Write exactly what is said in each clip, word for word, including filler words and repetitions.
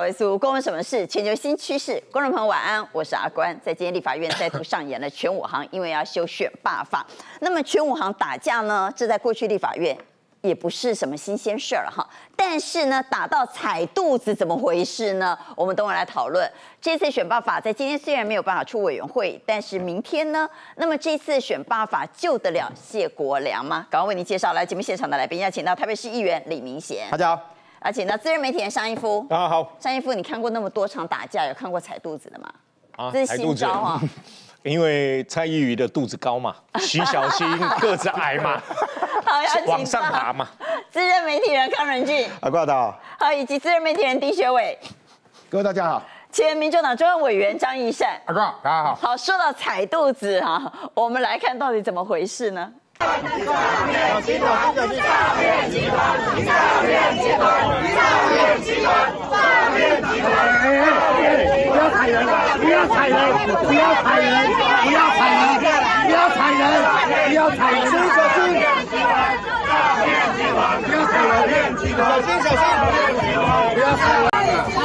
位苏，公问什么事？全球新趋势。观众朋友晚安，我是阿关。在今天立法院再度上演了全武行，因为要修选罢法。那么全武行打架呢，这在过去立法院也不是什么新鲜事儿哈。但是呢，打到踩肚子怎么回事呢？我们等会来讨论。这次选罢法在今天虽然没有办法出委员会，但是明天呢，那么这次选罢法救得了谢国良吗？赶快为您介绍来节目现场的来宾，邀请到台北市议员李明贤。 大家好。 而且呢，资深媒体人商一夫， 大家好。 商一夫，你看过那么多场打架，有看过踩肚子的吗？ 啊， 这是新招啊！ 因为蔡依瑜的肚子高嘛，徐小新个子矮嘛， 好，要往上爬嘛。 资深媒体人康仁俊， 阿怪好， 好，以及资深媒体人狄学伟， 各位大家好。 前民众党中央委员张义善， 阿怪大家好。 好，说到踩肚子啊，我们来看到底怎么回事呢？诈骗集团，诈骗集团，诈骗集团，诈骗集团，诈骗集团，诈骗集团！ 不要踩人，不要踩人，不要踩人，不要踩人，不要踩人，不要踩人！小心！诈骗集团，不要踩人！诈骗集团，小心小心！不要踩人！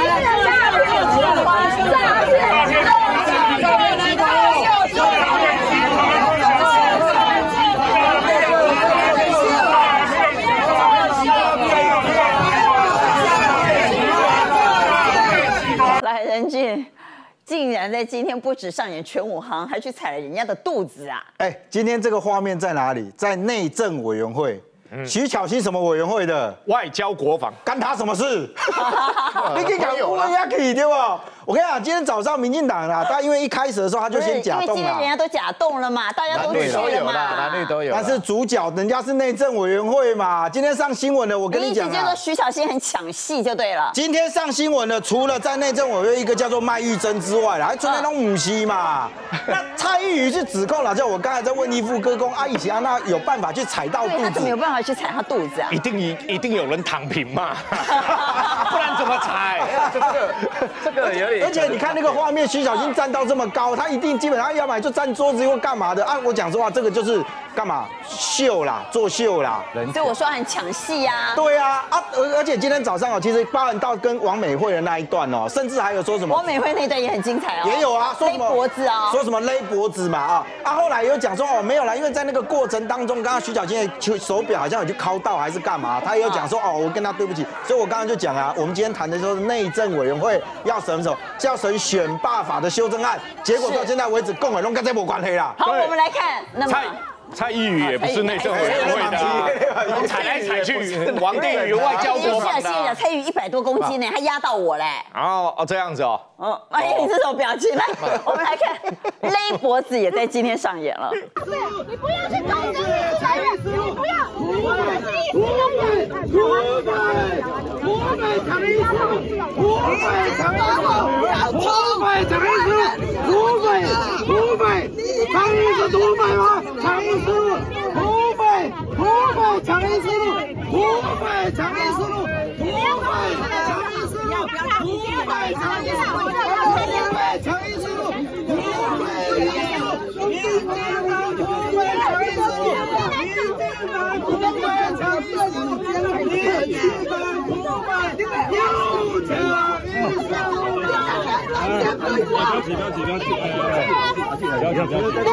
仁俊竟然在今天不止上演全武行，还去踩了人家的肚子啊！ 哎，今天这个画面在哪里？在内政委员会。徐巧芯什么委员会的？ 外交国防， 干他什么事？你可以讲乌鸦可以对吧？我跟你讲，今天早上民进党啊，他因为一开始的时候他就先假动了， 因为今天人家都假动了嘛，大家都去了嘛， 男女都有。 但是主角人家是内政委员会嘛，今天上新闻了，我跟你讲啊， 你意思就是徐巧芯很抢戏就对了。 今天上新闻的，除了在内政委员会一个叫做麦玉珍之外啦，还存在那种母系嘛。那蔡依瑜是指控了，就我刚才在问义父哥公啊，以前那有办法去踩到肚子， 他怎么有办法去踩他肚子啊？ 一定一一定有人躺平嘛，不然怎么踩？这个这个有点。 而且你看那个画面，徐巧芯站到这么高，他一定基本上要么就站桌子或干嘛的。按我讲说话，这个就是干嘛秀啦，作秀啦。 所以我说很抢戏啊。 对啊，啊，而而且今天早上哦，其实包含到跟王美惠的那一段哦，甚至还有说什么王美惠那段也很精彩哦， 也有啊，说什么勒脖子啊， 说什么勒脖子嘛啊啊，后来有讲说哦没有啦，因为在那个过程当中，刚刚徐巧芯的手表好像有去敲到还是干嘛，他也有讲说哦，我跟他对不起，所以我刚刚就讲啊，我们今天谈的就是内政委员会要审什么，要审选罢法的修正案，结果到现在为止，共委拢跟这没关系啦。 好，我们来看，那么。 蔡依瑜也不是内政委员会的，踩来踩去，王定宇外交国防的。 蔡依瑜一百多公斤呢，他压到我嘞。 哦哦，这样子哦。 哦，哎，你这种表情，来，我们来看，勒脖子也在今天上演了。 你不要去搞这个裁员，你不要，土匪，土匪，土匪抢一次，土匪抢一次，土匪抢一次，土匪，土匪，抢一次土匪吗？抢一次，土匪，土匪抢一次，土匪抢一次，土匪抢一次，土匪抢一次，土匪抢一次，土匪，民进党土匪抢一次，民进党土匪抢一次，民进党土匪又抢一次。不要急，不要急，不要急，不要急，不要急。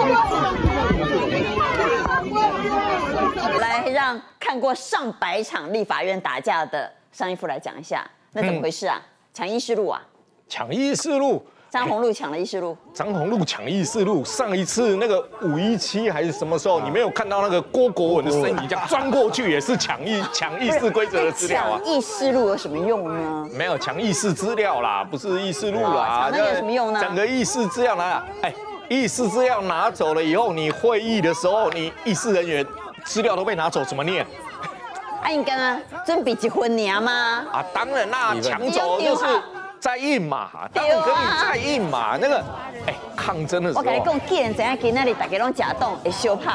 来，让看过上百场立法院打架的商一夫来讲一下，那怎么回事啊？抢议事录啊？ 抢议事录。 张宏禄抢了议事录， 张宏禄抢议事录。上一次那个五一七还是什么时候，你没有看到那个郭国文的身影这样钻过去，也是抢议抢议事规则的资料啊。 抢议事录有什么用呢？ 没有抢议事资料啦，不是议事录啦。 那有什么用呢？ 整个议事资料拿，哎，议事资料拿走了以后，你会议的时候，你议事人员资料都被拿走，怎么念？ 啊，你刚刚准备结婚年吗？ 啊，当然啦，抢走就是。再印嘛，当然可以再印嘛。那个，哎，抗争的时候， 我跟你讲，既然怎样，今那里大家拢假动会相拍，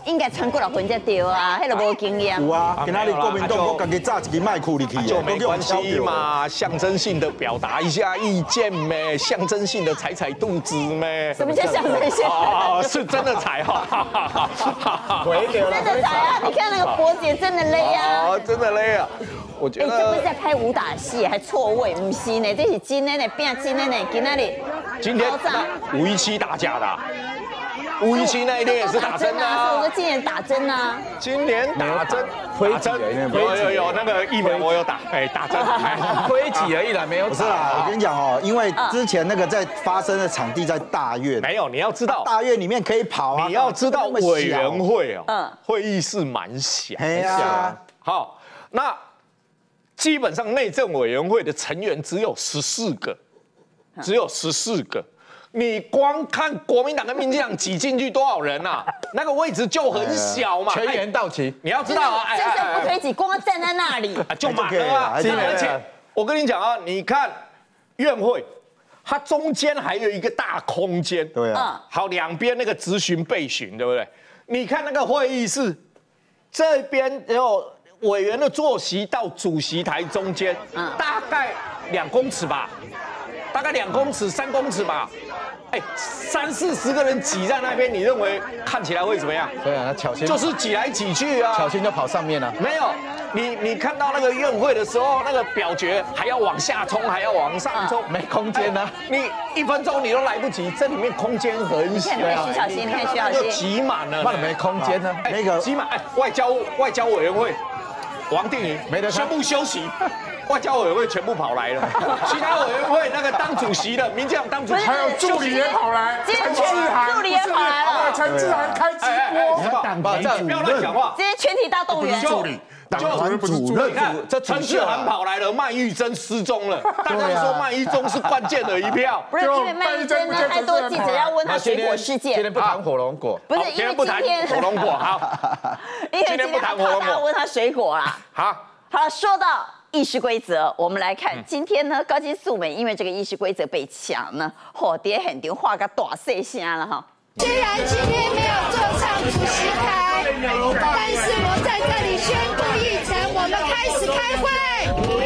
应该撑过六分才对啊，迄个无经验。 有啊，今仔日国民党我家己炸一支麦克入去， 就没关系嘛，象征性的表达一下意见咩，象征性的踩踩肚子咩。 什么叫象征性？ 哦，是真的踩哈， 真的踩啊！你看那个脖子也真的勒啊， 哦，真的勒啊。我觉哎，这不是得在拍武打戏，还错位，不是呢，这是真的呢，变真的呢，今天里今天五一七打假的。五一七那一天也是打针啊， 我说今年打针啊， 今年打针，打针，有有有那个疫苗我有打，哎，打针，推挤而已啦，没有。 不是啦，我跟你讲哦，因为之前那个在发生的场地在大院， 没有，你要知道， 大院里面可以跑啊， 你要知道委员会哦，嗯，会议室蛮小， 很小。 好，那基本上内政委员会的成员只有十四个，只有十四个。你光看国民党跟民进党挤进去多少人呐、啊？那个位置就很小嘛， 全员到齐。 你要知道啊， 真是不推挤，光站在那里就满了啊！而且我跟你讲啊，你看院会，它中间还有一个大空间， 对啊， 好，两边那个质询备询，对不对？你看那个会议室这边有委员的坐席到主席台中间，大概两公尺吧，大概两公尺、三公尺吧。哎，三四十个人挤在那边，你认为看起来会怎么样？ 对啊，那巧心就是挤来挤去啊， 巧心就跑上面了。 没有，你你看到那个院会的时候，那个表决还要往下冲，还要往上冲， 没空间呢、啊。 你一分钟你都来不及，这里面空间很小。 你看徐小新，你看徐小新就挤满了， 那没空间呢。 那个挤满，哎，外交外交委员会，王定宇没得宣布休息。外交委员会全部跑来了，其他委员会那个当主席的，民进党当主席， 还有助理也跑来， 陈志涵助理也跑来了， 陈志涵开直播， 党团主任，不要乱讲话， 这些全体大动员， 助理，党团主任， 你看这陈志涵跑来了，麦玉珍失踪了，大家说麦玉珍是关键的一票， 不是因为麦玉珍呢，太多记者要问他水果事件， 今天不谈火龙果， 不是因为今天火龙果好， 因为今天不谈火龙果，问他水果啦， 好， 好说到。议事规则，我们来看，今天呢，高金素梅因为这个议事规则被抢呢，火跌很丢，画个大碎虾了哈。 虽然今天没有坐上主席台，但是我在这里宣布议程，我们开始开会。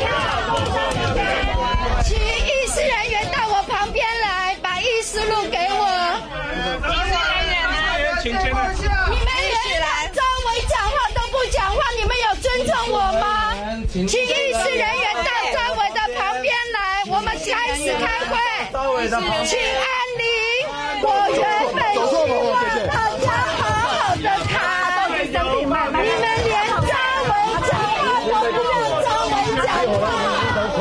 请议事人员到我旁边来，把议事录给我。议事人员呢？请前来。你们连张伟讲话都不讲话，你们有尊重我吗？请议事人员到张伟的旁边来，我们开始开会。请按铃，我原本希望大家好好的谈，你们连张伟讲话都不让张伟讲话。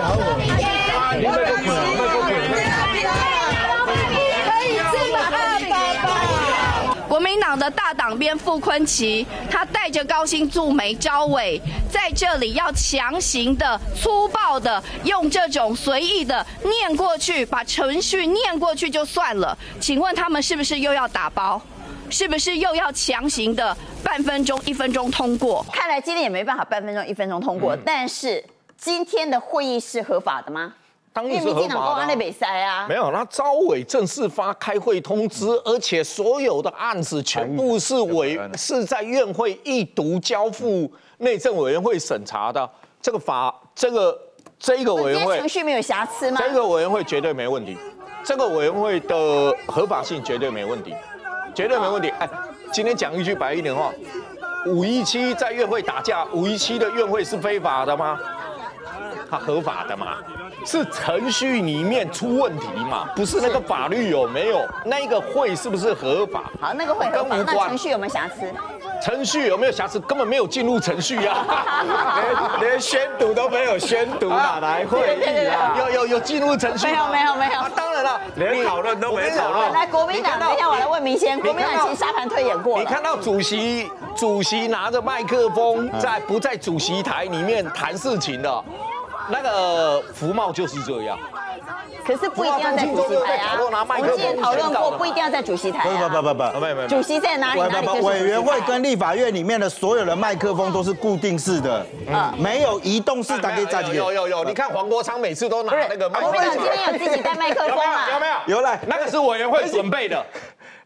可以这么暗吧？国民党的大党鞭傅崐萁，他带着高金素梅、招委在这里要强行的、粗暴的用这种随意的念过去，把程序念过去就算了。请问他们是不是又要打包？是不是又要强行的半分钟、一分钟通过？ 看来今天也没办法半分钟、一分钟通过。嗯、但是今天的会议是合法的吗？ 当然是合法的、啊。 啊、 没有，那招委正式发开会通知，而且所有的案子全部是委是在院会一读交付内政委员会审查的。这个法，这个这个委员会程序没有瑕疵吗？ 这个委员会绝对没问题，这个委员会的合法性绝对没问题，绝对没问题。哎，今天讲一句白一点话，五一七在院会打架，五一七的院会是非法的吗？它合法的嘛？是程序里面出问题嘛？不是那个法律有没有？那个会是不是合法？ 好，那个会合法，那程序有没有瑕疵？ 程序有没有瑕疵？根本没有进入程序啊， 连连宣读都没有宣读，哪来会议啊？ 有有有进入程序？ 没有没有没有。 当然了， 连讨论都没讨论。 来，国民党，等一下我来问明先，国民党其实沙盘推演过了。 你看到主席主席拿着麦克风在不在主席台里面谈事情的？那个服贸就是这样， 可是不一定要在主席台啊。我们之前讨论过，不一定要在主席台啊。 不不不不不， 没有没有。 主席在哪里？哪里就是委员会跟立法院里面的所有的麦克风都是固定式的，嗯，没有移动式的。 有有有有，你看黄国昌每次都拿那个麦克风。 国民党今天有自己带麦克风啊？ 有没有？ 有来， 那个是委员会准备的。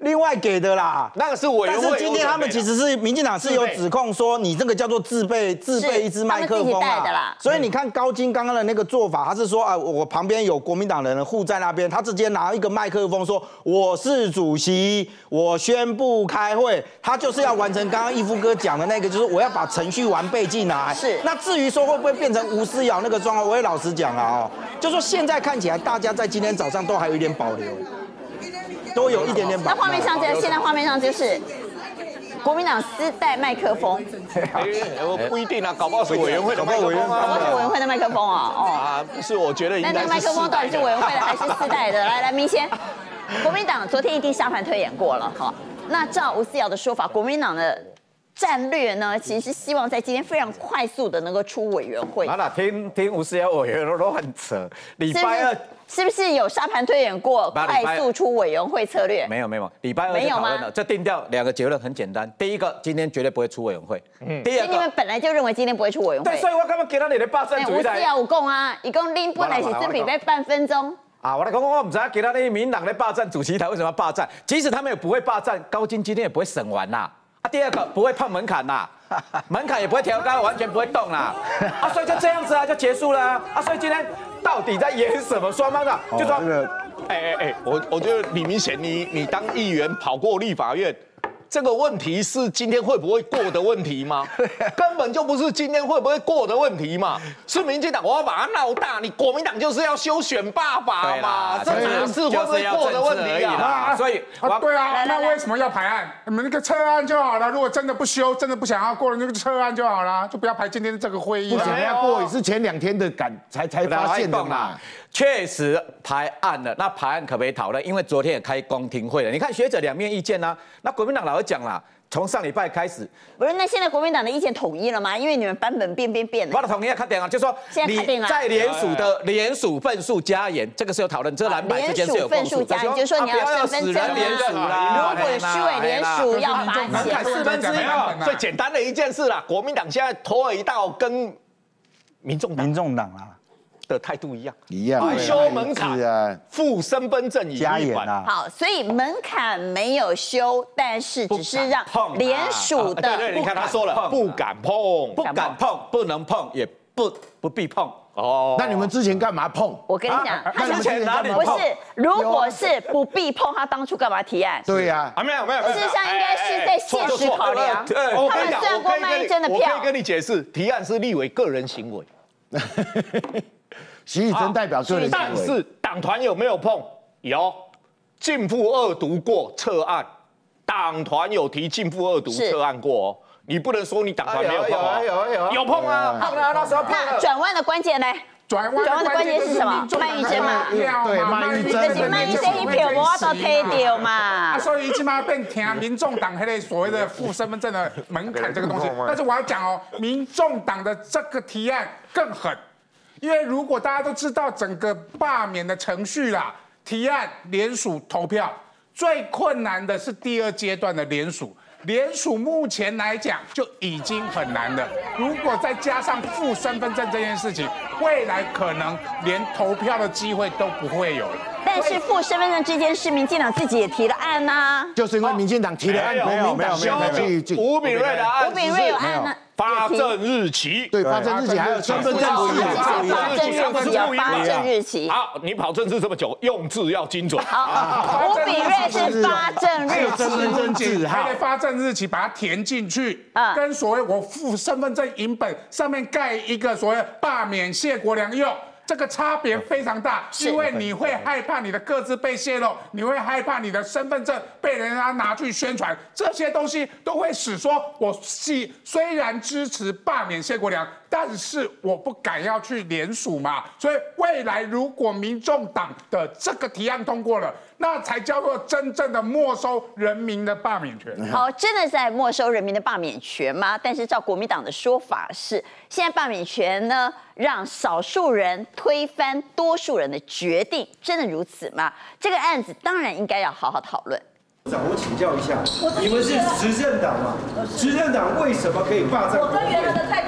另外给的啦。 那个是委员会。 但是今天他们其实是民进党是有指控说你这个叫做自备自备一支麦克风啊。所以你看高金刚刚的那个做法，他是说啊，我旁边有国民党人护在那边，他直接拿一个麦克风说我是主席，我宣布开会，他就是要完成刚刚义夫哥讲的那个，就是我要把程序完备进来。 是。 那至于说会不会变成吴思瑶那个状况，我也老实讲啊，哦，就说现在看起来大家在今天早上都还有一点保留。都有一点点保留。 那画面上这现在画面上就是国民党私带麦克风。 我不一定啊，搞不好是委员会的麦克风啊。 搞不好是委员会的麦克风啊。哦。 啊，不是，我觉得应该是。 那那麦克风到底是委员会的还是私带的？来来，明先，国民党昨天一定沙盘推演过了哈。那照吴思瑶的说法，国民党的战略呢，其实是希望在今天非常快速的能够出委员会。 好了，听听吴思瑶委员都都很扯，礼拜二。 是不是有沙盘推演过快速出委员会策略？ 没有没有，礼拜二就讨论了，这定掉两个结论很简单。第一个，今天绝对不会出委员会。嗯。第二个， 你们本来就认为今天不会出委员会。 对，所以我刚刚给他你的霸占主义来。 我是要有讲啊，一共拎本来是准备半分钟。 啊，我来讲讲，我唔知道给他那民党的霸占主席台为什么要霸占？即使他们也不会霸占，高金今天也不会审完呐。啊，第二个不会碰门槛呐。门槛也不会调高，完全不会动啦，啊，所以就这样子啊，就结束了啊，啊，所以今天到底在演什么？双方的就说， 哎哎哎，我我觉得李明贤，你你当议员跑过立法院，这个问题是今天会不会过的问题吗？根本就不是今天会不会过的问题嘛，是民进党我要把它闹大，你国民党就是要修选罢法嘛，这哪是会不会过的问题啊？ 所以啊，对啊，那为什么要排案？你们那个撤案就好了。如果真的不修，真的不想要过了，那个撤案就好了，就不要排今天这个会议。 不想要过也是前两天的赶才才发现的嘛。 确实排案了，那排案可不可以讨论？因为昨天也开公听会了，你看学者两面意见啊。那国民党老实讲啦，从上礼拜开始， 不是那现在国民党的意见统一了吗？因为你们版本变变变了。 我的统一要看点啊，就说你在联署的联署份数加严，这个是有讨论，这蓝白之间是有共识。 联署份数加严，就说你要身份证联署啦， 如果虚伪联署要罚钱， 四分之一。最简单的一件事啦，国民党现在拖了一道跟民众党民众党啊。 的态度一样， 一样， 不修门槛，附身份证以加严啊。 好，所以门槛没有修，但是只是让联署的， 对对，你看他说了，不敢碰， 不敢碰，不能碰，也不不必碰。 哦，那你们之前干嘛碰？ 我跟你讲， 他之前哪里碰？ 不是，如果是不必碰，他当初干嘛提案？ 对呀， 啊没有没有， 事实上应该是在现实考量。他们算过卖一针的票。 我可以跟你解释，提案是立委个人行为。 徐以真代表个人行为， 但是党团有没有碰？有，禁复二读过撤案，党团有提禁复二读撤案过哦。你不能说你党团没有碰哦， 有有有有碰啊，碰啊，那时候碰了。 那转弯的关键呢？ 转弯的关键是什么？卖一针嘛， 对，卖一针， 就是卖一针一票，我都推掉嘛。 啊，所以起码变听民众党那类所谓的附身份证的门槛这个东西。但是我要讲哦，民众党的这个提案更狠。因为如果大家都知道整个罢免的程序啦，提案、联署、投票，最困难的是第二阶段的联署。联署目前来讲就已经很难了，如果再加上附身份证这件事情，未来可能连投票的机会都不会有了。 但是附身份证这件事，民进党自己也提了案呐， 就是因为民进党提了案，国民党没有没有吴秉叡的案， 吴秉叡有案呢。 发证日期， 对，发证日期还有身份证不一样， 发证日期有发证日期。 好，你跑政治这么久，用字要精准。 好，吴秉叡是发证日期， 身份证字号， 还得发证日期把它填进去，跟所谓我附身份证影本上面盖一个所谓罢免谢国良用。这个差别非常大，因为你会害怕你的个资被泄露，你会害怕你的身份证被人家拿去宣传，这些东西都会使说，我是虽然支持罢免谢国良，但是我不敢要去联署嘛。所以未来如果民众党的这个提案通过了，那才叫做真正的没收人民的罢免权。 好，真的在没收人民的罢免权吗？但是照国民党的说法是，现在罢免权呢，让少数人推翻多数人的决定，真的如此吗？这个案子当然应该要好好讨论。 长，我请教一下，你们是执政党嘛？执政党为什么可以霸占？ 我跟原来的态度都一样。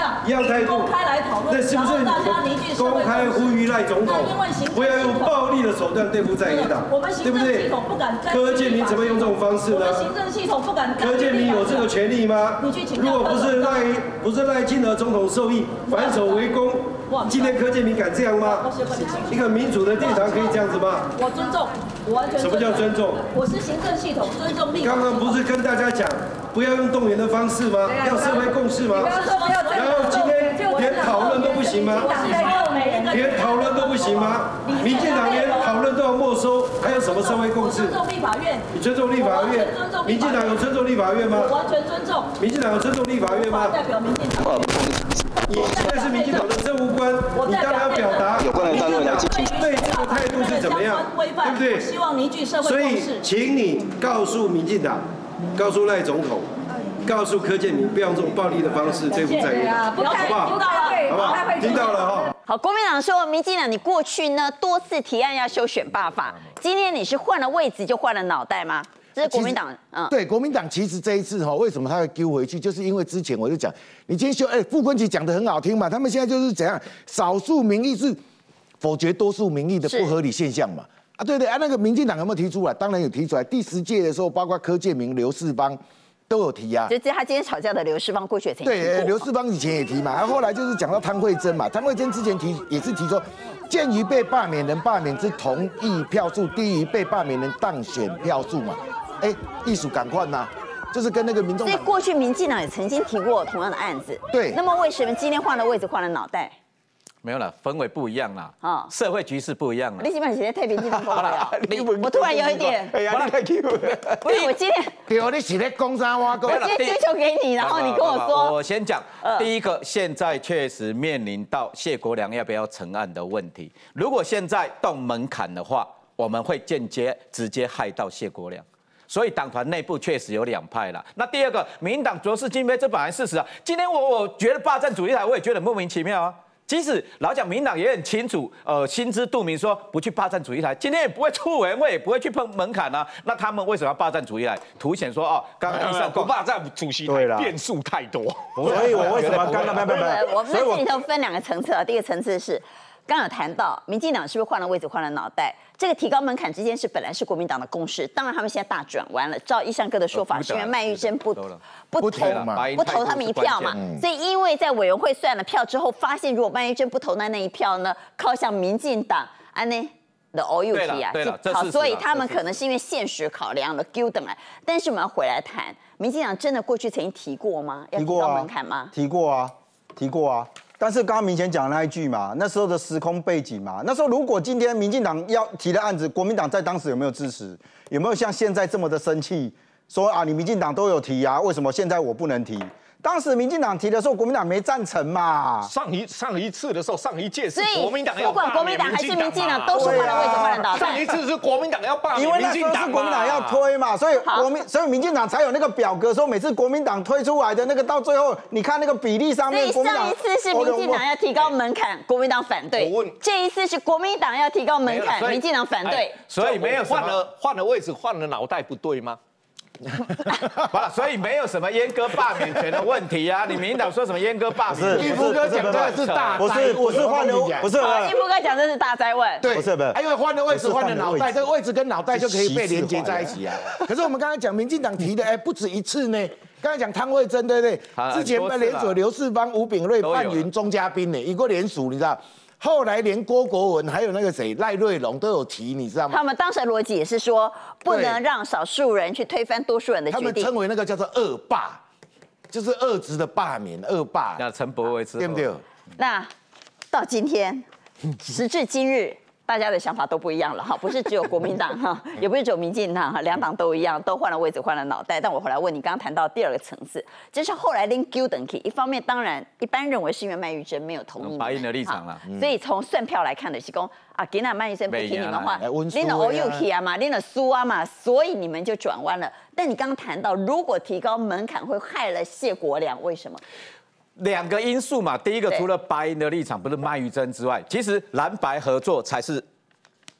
一样态度，公开来讨论，那是不是公开呼吁赖总统不要用暴力的手段对付在野党，对不对？柯建铭怎么用这种方式呢？行政系统不敢。柯建铭有这个权利吗？如果不是赖不是赖清德总统授意反手为攻，今天柯建铭敢这样吗？一个民主的殿堂可以这样子吗？我尊重，我完全。什么叫尊重？我是行政系统，尊重立法。刚刚不是跟大家讲不要用动员的方式吗？要社会共识吗？然后今天连讨论都不行吗？连讨论都不行吗？民进党连讨论都要没收，还有什么社会共识？尊重立法院。你尊重立法院？民进党有尊重立法院吗？完全尊重。民进党有尊重立法院吗？代表民进党。你现在是民进党的政务官，你当然要表达有关的单位来进行对这个态度是怎么样，对不对？希望凝聚社会共识。所以，请你告诉民进党，告诉赖总统，告诉柯建铭，不要用这种暴力的方式对付在野党，好不好？好不好？听到了哈。 好，国民党说，民进党你过去呢多次提案要修选罢法，今天你是换了位置就换了脑袋吗？这是国民党，嗯， 对，国民党其实这一次哈，为什么他会丢回去，就是因为之前我就讲，你今天修，哎，傅昆萁讲的很好听嘛，他们现在就是怎样，少数民意是否决多数民意的不合理现象嘛，啊，对对啊，那个民进党有没有提出来？当然有提出来，第十届的时候，包括柯建铭、刘世邦都有提啊， 就是他今天吵架的刘世邦，过去也曾对，刘世邦以前也提嘛，然后后来就是讲到汤惠珍嘛，汤惠珍之前提也是提说。鉴于被罢免人罢免之同意票数低于被罢免人当选票数嘛，哎，艺术赶快呐，就是跟那个民众。 所以过去民进党也曾经提过同样的案子。 对。 那么为什么今天换了位置换了脑袋？ 没有了，氛围不一样啦，啊，社会局势不一样了。 你基本上现在特别激动风了，我突然有一点， 哎呀，你太 Q 了。 不是，我今天， 对，你是在讲啥话？ 我今天追求给你，然后你跟我说。 我先讲，第一个，现在确实面临到谢国良要不要成案的问题。如果现在动门槛的话，我们会间接直接害到谢国良。所以党团内部确实有两派啦。那第二个，民进党浊世金杯，这本来事实啊。今天我我觉得霸占主席台，我也觉得莫名其妙啊。即使老蒋民进党也很清楚，呃，心知肚明，说不去霸占主席台，今天也不会出委员会，也不会去碰门槛啊。那他们为什么要霸占主席台？凸显说哦，刚刚上不霸占主席台，变数太多。 所以我为什么刚刚不不不，我们这里头分两个层次啊。第一个层次是。刚刚有谈到，民进党是不是换了位置换了脑袋？这个提高门槛之间是本来是国民党的共识，当然他们现在大转弯了。照一向哥的说法，是因为麦玉珍不不投不投他们一票嘛，所以因为在委员会算了票之后，发现如果麦玉珍不投那那一票呢，靠向民进党，安呢的 O U T 啊，好，所以他们可能是因为现实考量了丢等来。但是我们要回来谈，民进党真的过去曾经提过吗？要提高门槛吗？ 提过啊，提过啊。但是刚刚明显讲的那一句嘛，那时候的时空背景嘛，那时候如果今天民进党要提的案子，国民党在当时有没有支持？有没有像现在这么的生气，说啊你民进党都有提啊，为什么现在我不能提？当时民进党提的时候，国民党没赞成嘛。 上一上一次的时候，上一届是国民党要罢免民进党，不管国民党还是民进党，都是换了位置换了脑袋。 上一次是国民党要罢免民进党，因为那时候是国民党要推嘛，所以国民所以民进党才有那个表格，说每次国民党推出来的那个，到最后你看那个比例上面， 所以上一次是民进党要提高门槛，国民党反对；这一次是国民党要提高门槛，民进党反对。 所以没有换了换了位置换了脑袋，不对吗？ 好了，所以没有什么阉割罢免权的问题啊！你民进党说什么阉割罢免？ 义夫哥讲的是大， 不是不是换了，不是义夫哥讲的是大灾问， 对， 不是不是， 因为换了位置换了脑袋，这个位置跟脑袋就可以被连接在一起啊。可是我们刚才讲民进党提的，哎，不止一次呢。刚才讲汤惠珍，对不对？之前被连署刘世邦、吴秉叡、范云、钟嘉宾呢，一个连署，你知道？后来连郭国文还有那个谁赖瑞隆都有提，你知道吗？ 他们当时的逻辑也是说，不能让少数人去推翻多数人的决定。 他们称为那个叫做恶霸，就是恶职的罢免，恶霸。 那陈柏惟对不对？ 那到今天，时至今日。大家的想法都不一样了哈，不是只有国民党哈，也不是只有民进党哈，两党都一样，都换了位置，换了脑袋。但我后来问你，刚刚谈到第二个层次，就是后来拎 Q 等 K， 一方面当然一般认为是因为麦玉珍没有同意白银的立场了， 所以从算票来看的是说啊，给那麦玉珍不听你们话，拎了 O U K 啊嘛，拎了苏啊嘛，所以你们就转弯了。但你刚刚谈到，如果提高门槛会害了谢国良，为什么？ 两个因素嘛，第一个除了白银的立场不是麦玉珍之外，其实蓝白合作才是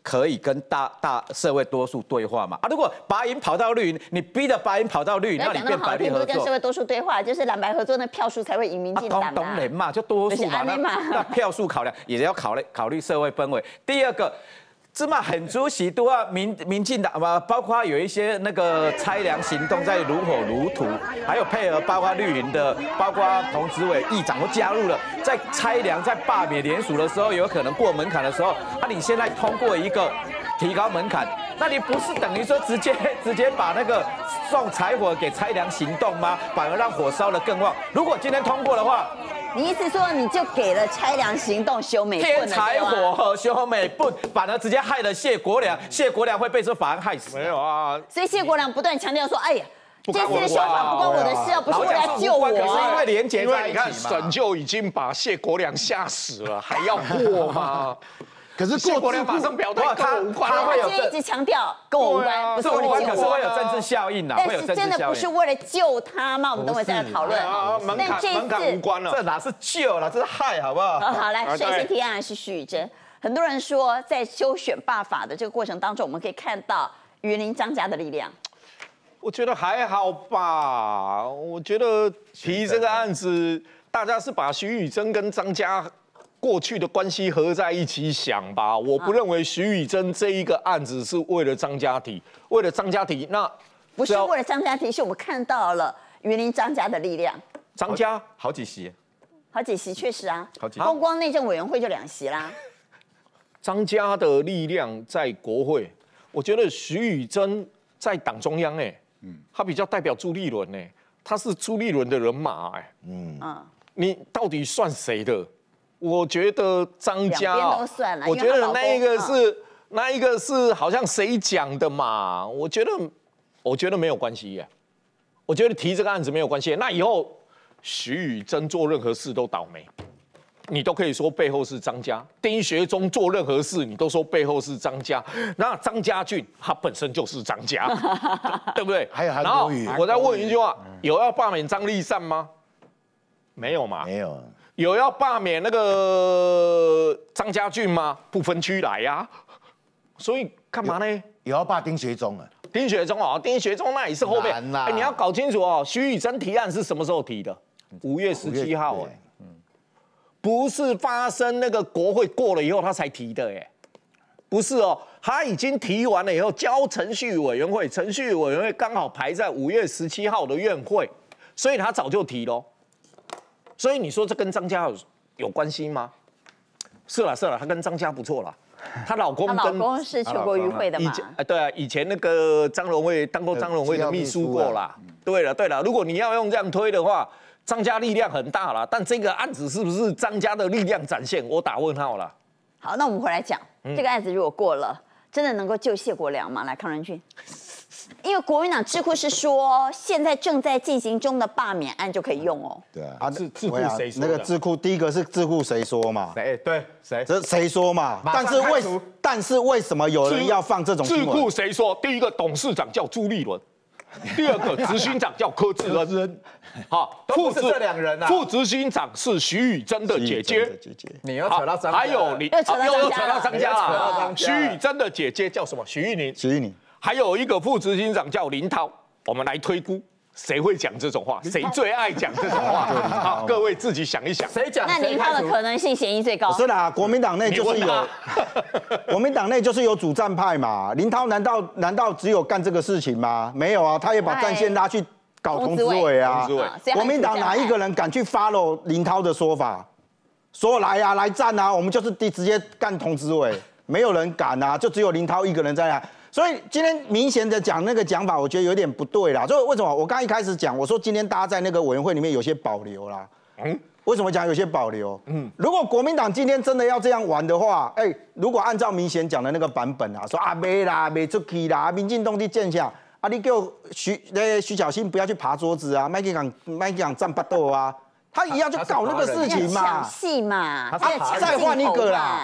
可以跟大大社会多数对话嘛？啊，如果白银跑到绿营，你逼着白银跑到绿营，那你变白绿合作， 跟社会多数对话，就是蓝白合作，那票数才会赢民进党嘛。 当然嘛，就多数嘛，那那票数考量也要考虑考虑社会氛围。第二个。芝麻很主席都要民民进党嘛，包括有一些那个拆粮行动在如火如荼，还有配合包括绿营的，包括童子伟议长都加入了，在拆粮在罢免联署的时候，有可能过门槛的时候，啊，你现在通过一个提高门槛，那你不是等于说直接直接把那个送柴火给拆粮行动吗？反而让火烧得更旺。如果今天通过的话。 你意思说你就给了拆粮行动修美添柴火和修美不，反而直接害了谢国良，谢国良会被这法案害死。 没有啊， 所以谢国良不断强调说，哎呀，这次的修法不关我的事啊，不是为了救我， 可是因为连结在一起嘛。 你看省就已经把谢国良吓死了，还要过吗？ 可是谢国良马上表态， 他他会有一直强调跟我无关，不是我可是会有政治效应啊， 但是真的不是为了救他吗？我们等会再来讨论。 门槛门槛无关了， 这哪是救了，这是害，好不好？ 好，来，谁先提案是徐宇珍。很多人说，在修选罢法的这个过程当中，我们可以看到云林张家的力量。 我觉得还好吧，我觉得提这个案子，大家是把徐宇珍跟张家过去的关系合在一起想吧，我不认为徐宇珍这一个案子是为了张家提，为了张家提，那不是为了张家提，是我们看到了云林张家的力量。 张家好几席， 好几席确实啊， 好几光光内政委员会就两席啦。 张家的力量在国会，我觉得徐宇珍在党中央哎，嗯，他比较代表朱立伦哎，他是朱立伦的人马哎，嗯啊，你到底算谁的？我觉得张家，我觉得那一个是、嗯、那一个是好像谁讲的嘛？我觉得，我觉得没有关系耶。我觉得提这个案子没有关系。那以后徐宇珍做任何事都倒霉，你都可以说背后是张家。丁学忠做任何事，你都说背后是张家。那张家俊他本身就是张家，对不对？ 还有韩国瑜。 我再问一句话：有要罢免张立善吗？没有嘛？ 没有。 有要罢免那个张家俊吗？不分区来呀、啊，所以干嘛呢？ 有要罢丁学忠啊？ 丁学忠啊，丁学忠那也是后面。哎，你要搞清楚哦，徐宇珍提案是什么时候提的？五月十七号，哎，嗯，不是发生那个国会过了以后他才提的，哎，不是哦，他已经提完了以后交程序委员会，程序委员会刚好排在五月十七号的院会，所以他早就提喽。所以你说这跟张家有有关系吗？是了是了，她跟张家不错了，她老公跟她老公是全国渔会的嘛？ 以前对啊，以前那个张荣惠当过张荣惠的秘书过啦。对了对了，如果你要用这样推的话，张家力量很大了，但这个案子是不是张家的力量展现？我打问号了。 好，那我们回来讲、嗯、这个案子如果过了，真的能够救谢国良吗？来，康仁俊。因为国民党智库是说，现在正在进行中的罢免案就可以用哦。 对啊，啊， 智智库谁说的？那个智库第一个是智库谁说嘛？ 谁？对，谁？ 这谁说嘛？但是为但是为什么有人要放这种新闻？ 智库谁说？第一个董事长叫朱立伦，第二个执行长叫柯志恩。好， 副这两人啊。 副执行长是徐宇珍的姐姐。 姐姐， 你又扯到张家， 还有你又扯到张家了。徐宇珍的姐姐叫什么？徐玉宁。 徐玉宁。 还有一个副执行长叫林涛，我们来推估谁会讲这种话，谁最爱讲这种话？好，各位自己想一想， 谁讲？ 那林涛的可能性嫌疑最高。 是啦，国民党内就是有，国民党内就是有主战派嘛。林涛难道难道只有干这个事情吗？没有啊，他也把战线拉去搞童子伟啊。国民党哪一个人敢去 follow 林涛的说法？说来啊，来战啊，我们就是直接干童子伟，没有人敢啊，就只有林涛一个人在那。所以今天明显的讲那个讲法，我觉得有点不对啦。所以为什么我刚一开始讲，我说今天大家在那个委员会里面有些保留啦。嗯，为什么讲有些保留？嗯，如果国民党今天真的要这样玩的话，哎、欸，如果按照明显讲的那个版本啊，说啊没啦，没出去啦，民进党去见下，啊你叫徐那徐小新不要去爬桌子啊，麦克讲麦克讲站巴豆啊，他一样就搞那个事情嘛， 抢戏嘛， 啊再换一个啦。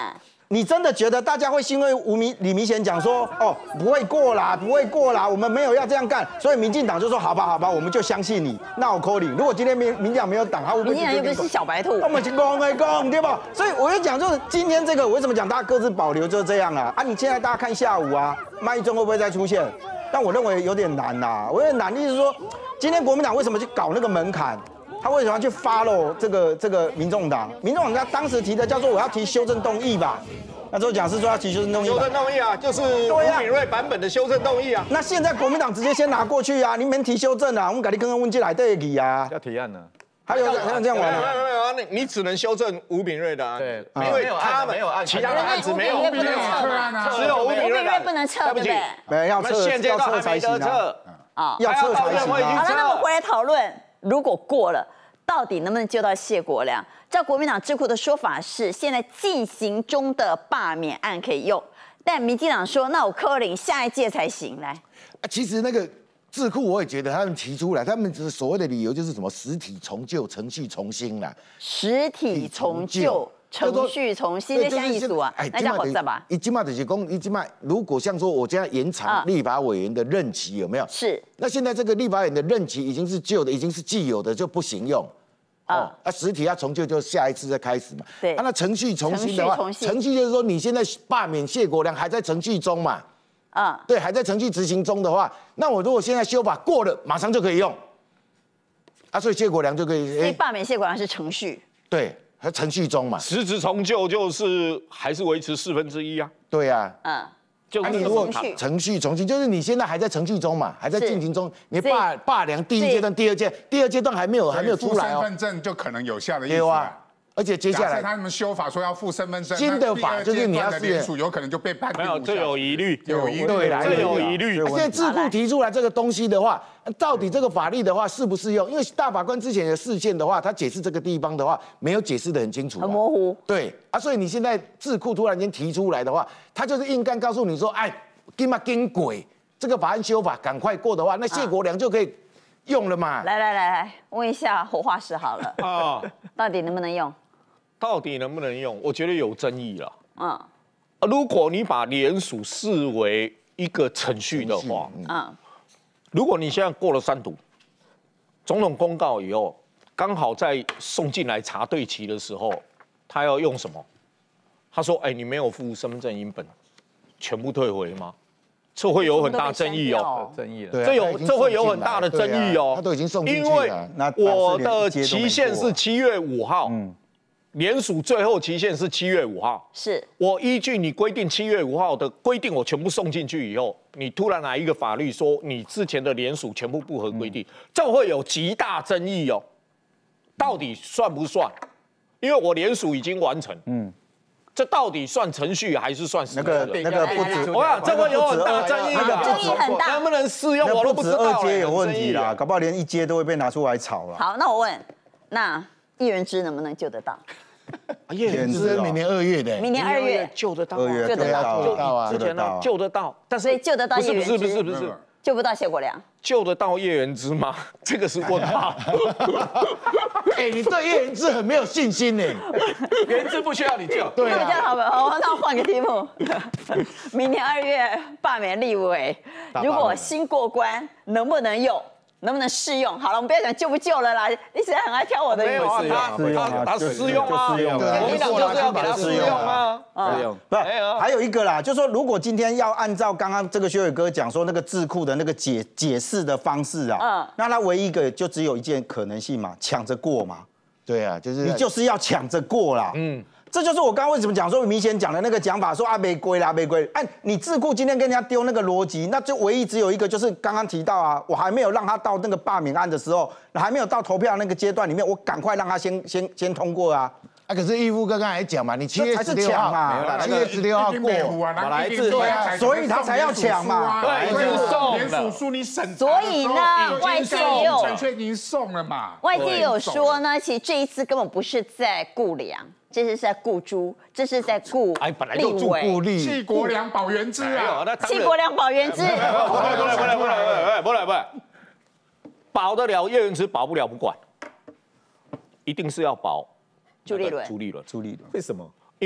你真的觉得大家会因为吴明李明贤讲说，哦，不会过啦，不会过啦，我们没有要这样干，所以民进党就说好吧，好吧，我们就相信你。那我扣你，如果今天民民进党没有党，他会不会？ 民进党又不是小白兔， 我们去攻来攻，对吧？所以我就讲，就是今天这个，我为什么讲大家各自保留就是这样啊？啊，你现在大家看下午啊，麦一中会不会再出现？但我认为有点难呐，我有点难，意思是说，今天国民党为什么去搞那个门槛？他为什么要去 follow 这个这个民众党？民众党他当时提的叫做我要提修正动议吧，那时候讲是说要提修正动议。 修正动议啊，就是吴敏瑞版本的修正动议啊。 那现在国民党直接先拿过去啊，你们提修正啊，我们改你刚刚问进来对提啊。 要提案呢？ 还有还有这样玩的？ 没有没有没有，你只能修正吴敏瑞的案。 对， 因为他们没有案， 其他的案子没有， 不能撤啊， 只有吴敏瑞不能撤，对不对？ 没要撤， 现阶段还没得撤啊， 要撤才行。 好了，那我们回来讨论，如果过了。到底能不能救到谢国梁？照国民党智库的说法是，现在进行中的罢免案可以用，但民进党说，那我柯林下一届才行。来， 啊，其实那个智库我也觉得他们提出来，他们所谓的理由就是什么实体重旧、程序重新啦。 实体重旧。程序重新在相艺术啊，那叫好在吧？ 一起码就是讲，一起码如果像说我这样延长立法委员的任期有没有？ 是。 那现在这个立法委员的任期已经是旧的，已经是既有的就不行用。哦，啊，实体要重旧就下一次再开始嘛。 对。 啊，那程序重新的话，程序就是说你现在罢免谢国梁还在程序中嘛。啊。对，还在程序执行中的话，那我如果现在修法过了，马上就可以用。啊，所以谢国梁就可以。 所以罢免谢国梁是程序。 对。还程序中嘛， 实质重旧就是还是维持四分之一啊。 对呀， 嗯， 就是你如果程序重新，就是你现在还在程序中嘛，还在进行中，你罢罢梁第一阶段、第二阶第二阶段还没有还没有出来哦， 身份证就可能有效的意思啊。 而且接下来他们修法说要附身份证， 新的法就是你要联署有可能就被判定无效。 没有，这有疑虑， 有疑虑， 这有疑虑。 现在智库提出来这个东西的话，到底这个法律的话适不适用？因为大法官之前的释宪的话，他解释这个地方的话没有解释得很清楚， 很模糊。 对啊，所以你现在智库突然间提出来的话，他就是硬干告诉你说，哎，跟嘛跟鬼，这个法案修法赶快过的话，那谢国梁就可以用了嘛。 来来来来，问一下活化石好了啊，到底能不能用？ 到底能不能用？我觉得有争议了。 嗯， 如果你把联署视为一个程序的话，嗯，如果你现在过了三读，总统公告以后，刚好在送进来查对齐的时候，他要用什么？他说：“哎，你没有附身份证影本，全部退回吗？”这会有很大争议哦， 争议了， 这有这会有很大的争议哦。 他都已经送进去了， 因为我的期限是七月五号。嗯。联署最后期限是七月五号， 是我依据你规定七月五号的规定，我全部送进去以后，你突然来一个法律说你之前的联署全部不合规定，嗯、这会有极大争议哦。到底算不算？因为我联署已经完成，嗯，这到底算程序还是算实那个那个不止， 我想这会有很大争议， 那个争议很大， 能不能适用我都不知道。 二阶有问题啦，搞不好连一阶都会被拿出来炒了。 好，那我问，那叶元之能不能救得到？ 叶元之是明年二月的， 明年二月救得到， 二月救得到， 救得到啊， 之前呢救得到，但是救得到叶元之， 不是不是不是不是， 救不到谢国梁， 救得到叶元之吗？这个是问号。 哎，你对叶元之很没有信心呢。 元之不需要你救， 对啊。那比较好吧，好，那换个题目。明年二月罢免立委，如果新过关，能不能用？能不能适用？好了，我们不要讲救不救了啦。你实在很爱挑我的语。 他他他适用啊，国民党就是要给他适用啊。 适用。不，还有一个啦，就是说，如果今天要按照刚刚这个修伟哥讲说那个智库的那个解解释的方式啊，嗯，那他唯一一个就只有一件可能性嘛，抢着过嘛。 对啊，就是你就是要抢着过啦。嗯。这就是我刚刚为什么讲说明显讲的那个讲法，说啊没归啦没归。哎，你智库今天跟人家丢那个逻辑，那就唯一只有一个，就是刚刚提到啊，我还没有让他到那个罢免案的时候，还没有到投票那个阶段里面，我赶快让他先先先通过啊。 啊，可是义父刚刚还讲嘛，你七月十六号嘛，七月十六号过， 本来自对啊，所以他才要抢嘛， 对，已经送联署书你审， 所以呢，外界也有陈确已经送了嘛， 外界有说呢，其实这一次根本不是在顾梁。这是在顾朱，这是在顾哎，本来就顾顾立， 弃国梁保元之啊， 弃国梁保元之， 不来不来不来不来不来不来，保得了叶元之，保不了不管，一定是要保朱立伦， 朱立伦， 朱立伦， 为什么？因为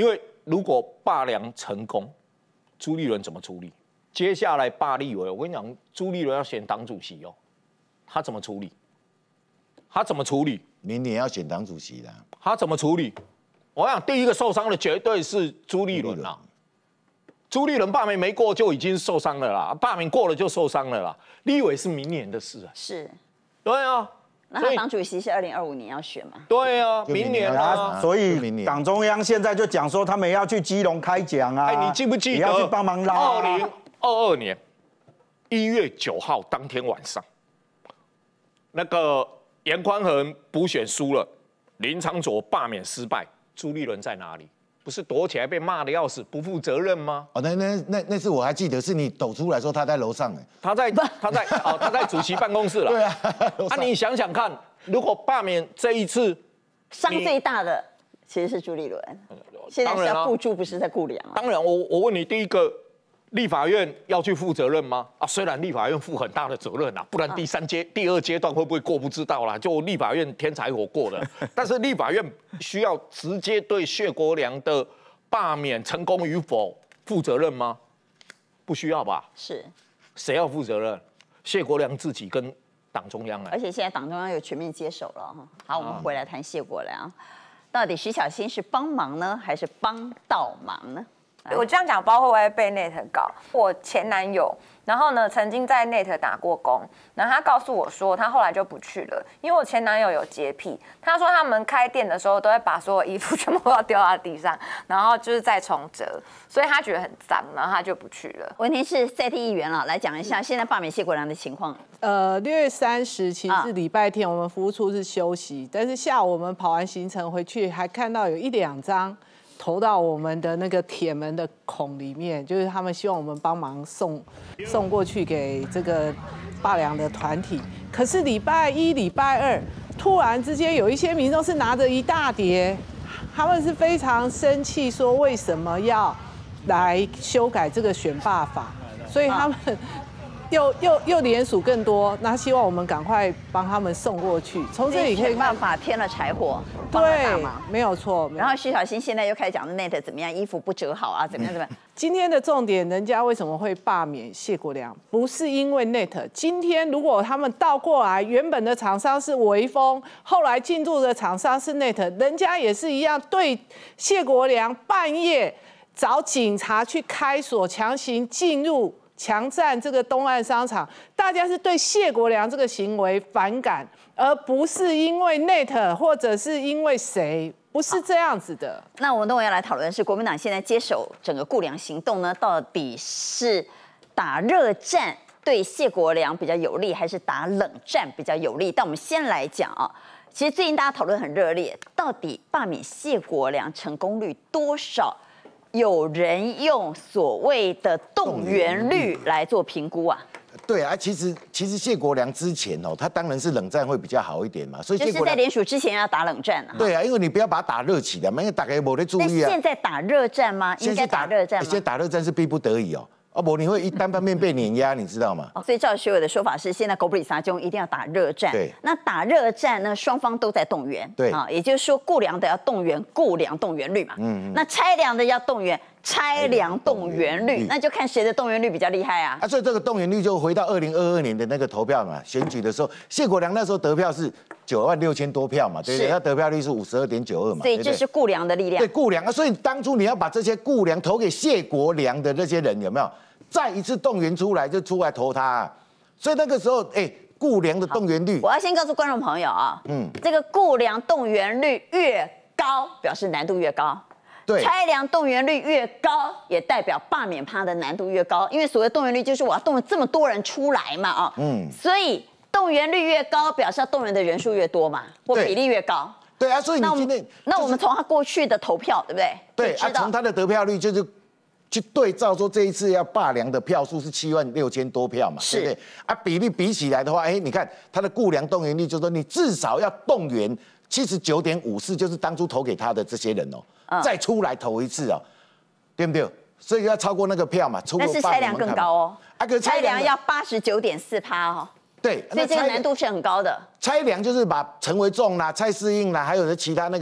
如果罢梁成功，朱立伦怎么处理？接下来罢立委，我跟你讲，朱立伦要选党主席哦，他怎么处理？他怎么处理？ 明年要选党主席的， 他怎么处理？我想第一个受伤的绝对是朱立伦啦。朱立伦罢免没过就已经受伤了啦，罢免过了就受伤了啦。立委是明年的事啊。 是。 对啊。 那他党主席是二零二五年要选嘛？ 对啊，明年啊。 所以党中央现在就讲说他们要去基隆开讲啊。 哎，你记不记得？ 也要去帮忙拉。 二零二二年一月九号当天晚上，那个严宽恒补选输了，林昶佐罢免失败，朱立伦在哪里？不是躲起来被骂的要死，不负责任吗？ 哦，那那那那次我还记得，是你抖出来说他在楼上哎， 他在他在哦他在主席办公室了。 对啊， 啊你想想看，如果罢免这一次伤最大的其实是朱立伦，现在是要顾朱，不是在顾梁啊。 当然，我我问你，第一个，立法院要去负责任吗？啊，虽然立法院负很大的责任啊，不然第三阶、第二阶段会不会过不知道啦。就立法院天才火过了，但是立法院需要直接对谢国梁的罢免成功与否负责任吗？不需要吧？ 是， 谁要负责任？谢国梁自己跟党中央啊。 而且现在党中央有全面接手了。好，我们回来谈谢国梁，到底徐小新是帮忙呢，还是帮倒忙呢？ 我这样讲，不知道会不会被 Net 告。我前男友，然后呢，曾经在 Net 打过工，然后他告诉我说，他后来就不去了，因为我前男友有洁癖。他说他们开店的时候都会把所有衣服全部都要丢到地上，然后就是再重折，所以他觉得很脏，然后他就不去了。 问题是在地议员了，来讲一下现在罢免谢国梁的情况。 呃，六月三十其实是礼拜天，我们服务处是休息，但是下午我们跑完行程回去，还看到有一两张投到我们的那个铁门的孔里面，就是他们希望我们帮忙送送过去给这个罢梁的团体。可是礼拜一、礼拜二，突然之间有一些民众是拿着一大叠，他们是非常生气，说为什么要来修改这个选罢法，所以他们又又又联署更多，那希望我们赶快帮他们送过去。从这里可以办法添了柴火，对， 没有错。 然后徐小新现在又开始讲的 Net 怎么样，衣服不折好啊，怎么样怎么样。 今天的重点，人家为什么会罢免谢国梁？不是因为 Net。今天如果他们倒过来，原本的厂商是微风，后来进驻的厂商是 Net， 人家也是一样对谢国梁半夜找警察去开锁，强行进入。强占这个东岸商场，大家是对谢国梁这个行为反感，而不是因为 Net 或者是因为谁，不是这样子的。 那我们等会要来讨论的是，国民党现在接手整个顾梁行动呢，到底是打热战对谢国梁比较有利，还是打冷战比较有利？但我们先来讲啊，其实最近大家讨论很热烈，到底罢免谢国梁成功率多少？有人用所谓的动员率来做评估啊？ 对啊，其实其实谢国梁之前哦，他当然是冷战会比较好一点嘛，所以就是在联署之前要打冷战啊。 对啊，因为你不要把它打热起来嘛，因为大家没在注意啊。 现在打热战吗？应该打热战吗？ 现在打热战是逼不得已哦。哦不，你会一单方面被碾压，你知道吗？ 哦，所以照学友的说法是，现在狗不理撒中一定要打热战。 对， 那打热战呢，双方都在动员。 对啊，也就是说，顾梁的要动员顾梁动员率嘛。嗯。那拆梁的要动员拆梁动员率，那就看谁的动员率比较厉害啊。 啊，所以这个动员率就回到二零二二年的那个投票嘛，选举的时候，谢国梁那时候得票是九万六千多票嘛，对不对？他得票率是五十二点九二嘛。 所以这是顾梁的力量。 对，顾梁啊，所以当初你要把这些顾梁投给谢国梁的那些人有没有？再一次动员出来就出来投他、啊，所以那个时候，哎、欸，顾梁的动员率， 我要先告诉观众朋友啊，嗯，这个顾梁动员率越高，表示难度越高。 对， 拆梁动员率越高，也代表罢免他的难度越高，因为所谓动员率就是我要动了这么多人出来嘛，啊，嗯，所以动员率越高，表示要动员的人数越多嘛，或比例越高。 对啊，所以你今天、就是、 那我们从他过去的投票，对不对？ 对啊，从他的得票率就是。去对照说这一次要罢梁的票数是七万六千多票嘛，对不对？啊，比例比起来的话，哎，你看他的顾梁动员率，就是说你至少要动员七十九点五四，就是当初投给他的这些人哦，嗯、再出来投一次哦，对不对？所以要超过那个票嘛，出但是拆梁更高哦， 啊，可拆梁要八十九点四趴哦。 对， 所以这个难度是很高的。 拆梁就是把陈为仲啦、蔡适应啦，还有的其他那个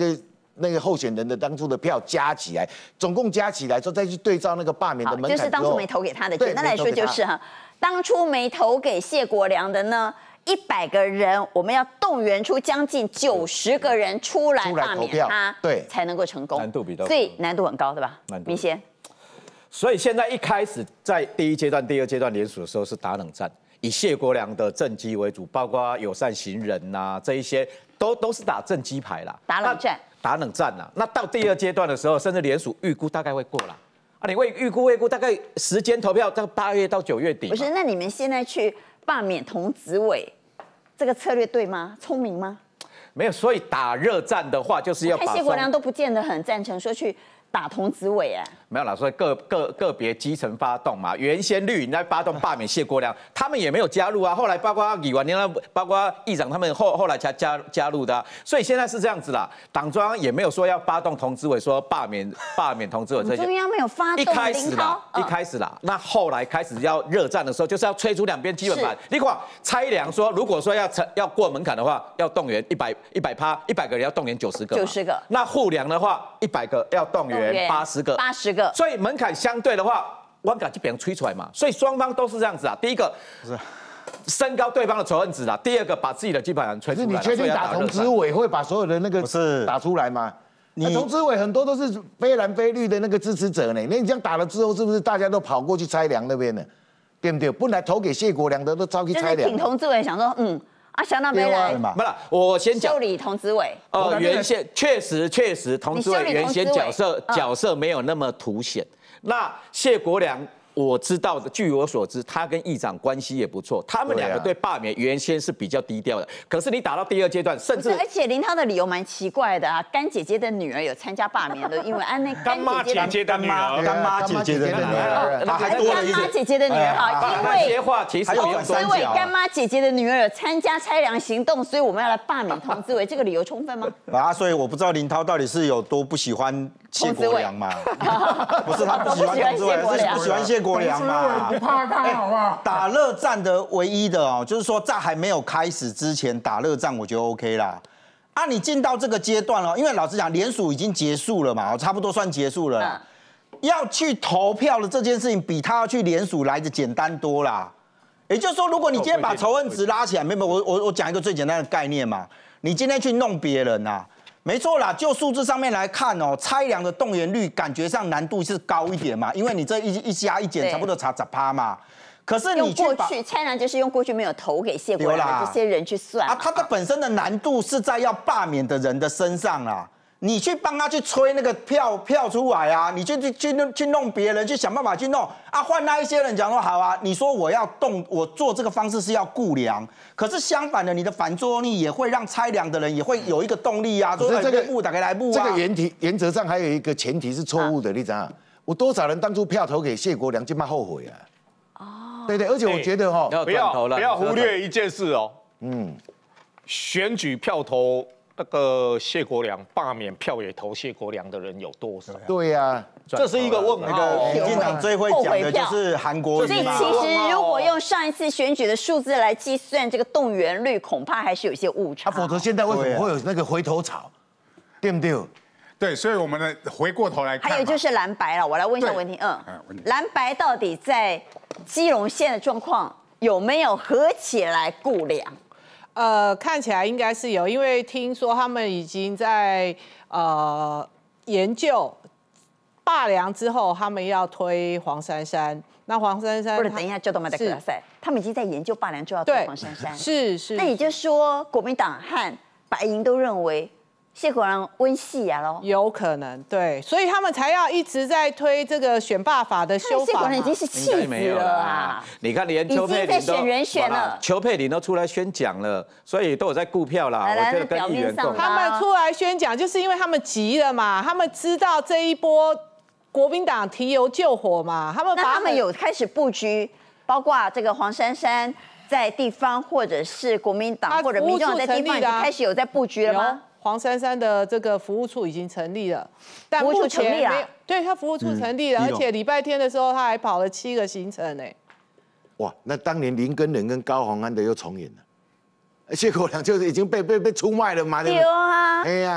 那个候选人的当初的票加起来，总共加起来之后再去对照那个罢免的门槛， 就是当初没投给他的。简单来说就是哈，当初没投给谢国良的呢，一百个人，我们要动员出将近九十个人出来罢免他，对，才能够成功。 难度比较高， 所以难度很高，对吧？明显。 所以现在一开始在第一阶段、第二阶段联署的时候是打冷战，以谢国良的政绩为主，包括友善行人呐、啊、这一些都都是打政绩牌啦， 打冷战， 打冷战啦。那到第二阶段的时候，甚至联署预估大概会过啦。啊，你会预估预估大概时间投票到八月到九月底。 不是，那你们现在去罢免童子伟，这个策略对吗？聪明吗？ 没有，所以打热战的话，就是要把谢国良都不见得很赞成说去打童子伟啊。 没有啦，所以个个个别基层发动嘛，原先绿营在发动罢免谢国良，他们也没有加入啊。后来包括李婉玲、包括议长他们后后来才加加入的、啊，所以现在是这样子啦。党中央也没有说要发动童子伟，说罢免罢免童子伟这些。 中央没有发动。 一开始啦，一开始啦，那后来开始要热战的时候，就是要催出两边基本盘。你看蔡良说，如果说要成要过门槛的话，要动员一百一百趴，一百个人要动员九十个。 九十个。 那护良的话，一百个要动员八十个。 八十个。 所以门槛相对的话，我敢就别人吹出来嘛。所以双方都是这样子啊。第一个是升高对方的仇恨值啊，第二个把自己的基本盘吹出来。 你确定打童子伟会把所有的那个打出来吗？你童子伟很多都是非蓝非绿的那个支持者呢。那你这样打了之后，是不是大家都跑过去蔡良那边呢？对不对？本来投给谢国良的都招去蔡良。 就是挺童子伟，想说嗯。啊，想到没来嘛？不了，我先讲。 修理童子伟。 呃，原先确实确实，童子伟原先角色角色没有那么凸显。那谢国良，我知道的，据我所知，他跟议长关系也不错，他们两个对罢免原先是比较低调的。可是你打到第二阶段，甚至而且林涛的理由蛮奇怪的啊，干姐姐的女儿有参加罢免的，因为安那干妈姐姐的女儿， 干妈姐姐的女儿， 还多了一干妈姐姐的女儿哈，因为这些话其实不用因为干妈姐姐的女儿有参加拆粮行动，所以我们要来罢免童子伟，这个理由充分吗？ 啊，所以我不知道林涛到底是有多不喜欢谢国良嘛？不是他不喜欢童子伟，是不喜欢谢国良嘛？ 不怕他好不好？ 打热战的唯一的哦，就是说在还没有开始之前打热战，我觉得 OK 啦。啊，你进到这个阶段哦，因为老实讲，联署已经结束了嘛，差不多算结束了啦。嗯、要去投票的这件事情，比他要去联署来的简单多啦。也就是说，如果你今天把仇恨值拉起来，没有，我我我讲一个最简单的概念嘛，你今天去弄别人啊。没错啦，就数字上面来看哦，蔡良的动员率感觉上难度是高一点嘛，因为你这一一加一减差不多差十趴嘛。可是你去过去蔡良就是用过去没有投给谢国良的这些人去算啊，他的本身的难度是在要罢免的人的身上啦。你去帮他去吹那个票票出来啊，你去去去去弄别人，去想办法去弄啊，换那一些人讲说好啊，你说我要动，我做这个方式是要顾良，可是相反的，你的反作用力也会让拆良的人也会有一个动力啊，说这个不打开来不啊。 这个原题原则上还有一个前提是错误的，你知道？有多少人当初票投给谢国良，就蛮后悔啊？哦，对对，而且我觉得哈， 不要不要忽略一件事哦，嗯，选举票投。那个谢国良罢免票也投谢国良的人有多少？ 对呀、啊， 这是一个问号。 那个民进党最会讲的就是韩国瑜。 所以其实如果用上一次选举的数字来计算这个动员率，恐怕还是有一些误差。 啊，否则现在为什么会有那个回头草？对不对？ 对，所以我们呢回过头来看， 还有就是蓝白了，我来问一下文婷，嗯，蓝白到底在基隆县的状况有没有合起来顾良？ 呃，看起来应该是有，因为听说他们已经在呃研究罢良之后，他们要推黄珊珊。那黄珊珊不是等一下就动麦的格赛，他们已经在研究罢良就要推黄珊珊。 是是。 那也就是说，国民党和白营都认为谢国良温系呀喽， 有可能对，所以他们才要一直在推这个选罢法的修法。 谢国良已经是气死了啊！ 你看，连邱佩玲都选人选了， 邱佩玲都出来宣讲了，所以都有在顾票啦。我觉得跟议员共， 他们出来宣讲，就是因为他们急了嘛，他们知道这一波国民党提油救火嘛，他们那他们有开始布局，包括这个黄珊珊在地方，或者是国民党或者民众党在地方，已经开始有在布局了吗？ 黄珊珊的这个服务处已经成立了，但目前没有，对他服务处成立了，嗯、而且礼拜天的时候他还跑了七个行程呢。 哇，那当年林根仁跟高虹安的又重演了，谢国良就是已经被被被出卖了嘛？ 对啊， 哎呀，啊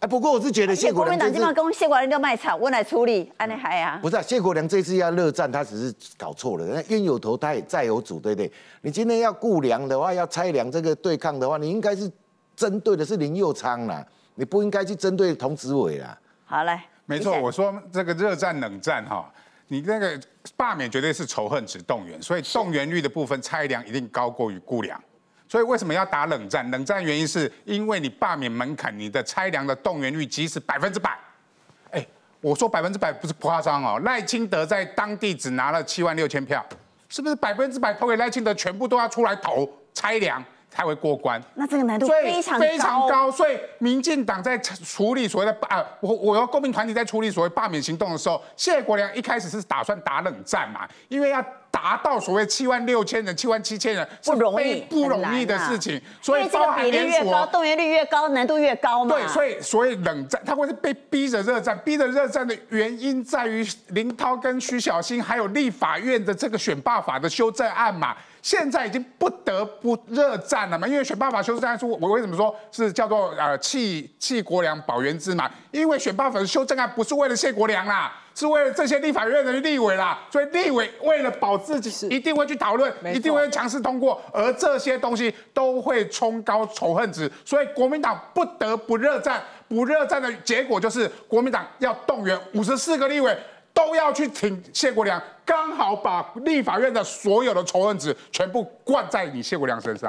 哎，不过我是觉得谢国良国民党今晚跟谢国良要卖场，我来处理，安尼还啊？ 不是啊，谢国良这次要热战，他只是搞错了。那冤有头，他也债有主，对不对？你今天要顾梁的话，要拆梁这个对抗的话，你应该是针对的是林右昌啦，你不应该去针对童子伟啦。 好来， 没错，我说这个热战冷战哈，你那个罢免绝对是仇恨值动员，所以动员率的部分拆梁一定高过于顾梁。所以为什么要打冷战？冷战原因是因为你罢免门槛，你的拆梁的动员率即使百分之百。哎，我说百分之百不是夸张哦。赖清德在当地只拿了七万六千票，是不是百分之百投给赖清德，全部都要出来投拆梁才会过关？ 那这个难度非常高， 非常高。所以民进党在处理所谓的啊，我我要公民团体在处理所谓罢免行动的时候，谢国良一开始是打算打冷战嘛，因为要达到所谓七万六千人、七万七千人， 不容易， 不容易的事情。所以这个比例越高，动员率越高，难度越高嘛。 对，所以所以冷战，他会是被逼着热战，逼着热战的原因在于林涛跟徐小新还有立法院的这个选罢法的修正案嘛。现在已经不得不热战了嘛，因为选罢法修正案书，我为什么说是叫做呃弃弃国良保原之嘛？因为选罢法的修正案不是为了谢国良啦，是为了这些立法院的立委啦，所以立委为了保自己，一定会去讨论，一定会强势通过，而这些东西都会冲高仇恨值，所以国民党不得不热战，不热战的结果就是国民党要动员五十四个立委。都要去挺谢国良，刚好把立法院的所有的仇恨值全部灌在你谢国良身上。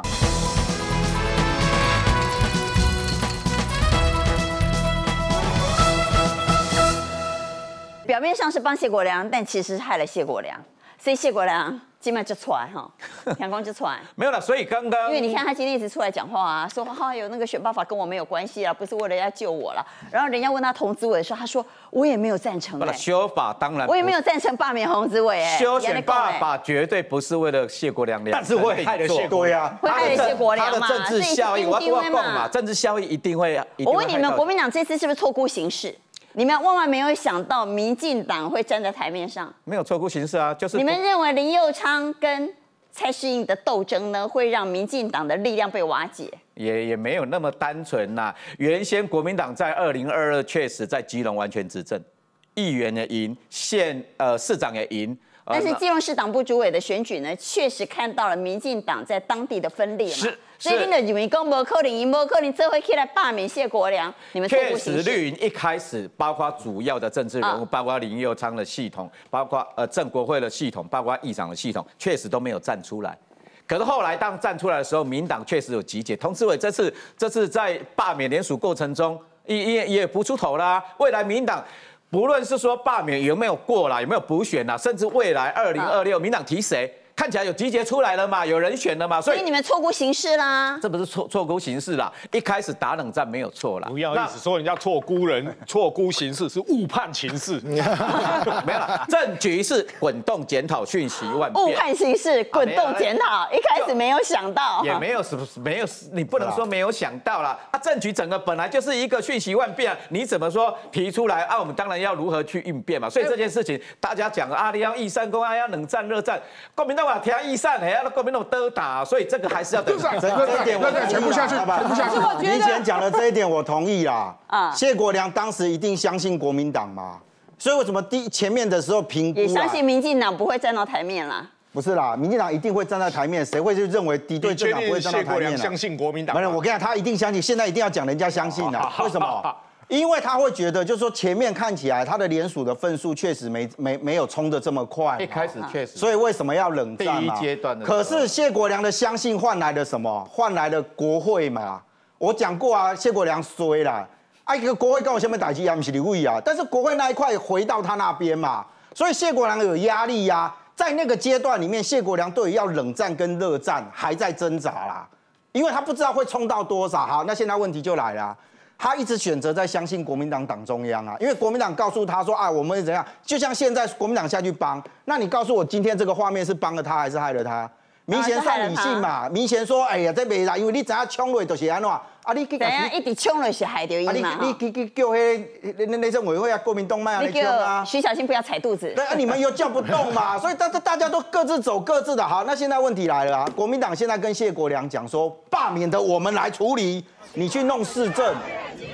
表面上是帮谢国良，但其实害了谢国良，所以谢国良今晚就出来哈，阳光就出来。 没有了，所以刚刚因为你看他今天一直出来讲话啊，说哈有那个选罢法跟我没有关系啊，不是为了要救我了。然后人家问他童子伟的时候，他说我也没有赞成、欸。 修法当然， 我也没有赞成罢免童子伟、欸。 修选罢法绝对不是为了谢国良， 但是会害了谢国良， 会害了谢国良嘛？ 他的政治效益，我要讲嘛，政治效益一定会。 我问你们，国民党这次是不是错估形势？你们万万没有想到民进党会站在台面上， 没有错估形势啊，就是你们认为林右昌跟蔡适应的斗争呢，会让民进党的力量被瓦解？ 也也没有那么单纯呐、啊。原先国民党在二零二二确实在基隆完全执政，议员也赢，县呃市长也赢。 但是基隆市党部主委的选举呢，确实看到了民进党在当地的分裂嘛。 是。 所以你的以为讲无可能赢，无可能这回起来罢免谢国良，你们确实绿营一开始包括主要的政治人物，啊、包括林右昌的系统，包括呃郑国会的系统，包括议长的系统，确实都没有站出来。可是后来当站出来的时候，民党确实有集结。童子伟这次这次在罢免联署过程中，也也也浮出头啦。未来民党不论是说罢免有没有过啦，有没有补选啦，甚至未来二零二六民党提谁？看起来有集结出来了嘛，有人选了嘛， 所以你们错估形势啦。 这不是错错估形势啦，一开始打冷战没有错啦。 不要一直说人家错估人、错估形势，是误判形势。 没有啦，政局是滚动检讨，讯息万变。 误判形势，滚动检讨，一开始没有想到， 也没有什么没有，你不能说没有想到啦。啊，政局整个本来就是一个讯息万变，你怎么说提出来啊？我们当然要如何去应变嘛。所以这件事情，大家讲啊，你要一三公啊，要冷战、热战，国民党。听一散，还要国民党都打，所以这个还是要等。 这一点我全部下去，全部下去。 你以前讲的这一点我同意啦。啊，谢国良当时一定相信国民党嘛，所以为什么第前面的时候评估也相信民进党不会站到台面啦？ 不是啦，民进党一定会站在台面，谁会就认为敌对政党不会站到台面？ 相信国民党？ 没有，我跟你讲，他一定相信，现在一定要讲人家相信啦。为什么？因为他会觉得，就是说前面看起来他的联署的份数确实没没没有冲得这么快， 一开始确实， 所以为什么要冷战嘛？ 第一阶段的。 可是谢国良的相信换来了什么？换来了国会嘛。我讲过啊，谢国良衰啦，啊一个国会跟我下面打击也不是立委啊，但是国会那一块回到他那边嘛，所以谢国良有压力呀、啊。在那个阶段里面，谢国良对于要冷战跟热战还在挣扎啦，因为他不知道会冲到多少。好，那现在问题就来了。他一直选择在相信国民党党中央啊，因为国民党告诉他说啊，我们怎样？就像现在国民党下去帮，那你告诉我今天这个画面是帮了他还是害了他？明显算理性嘛，明显说，哎呀，这没啦，因为你怎样冲落就是安怎啊？你怎样一直冲落是害到伊嘛？ 你你你叫迄那那政委会啊，国民党卖啊，你冲啊！ 徐小新不要踩肚子。 对啊，你们又叫不动嘛，所以大大家都各自走各自的。好，那现在问题来了啊，国民党现在跟谢国良讲说，罢免的我们来处理，你去弄市政。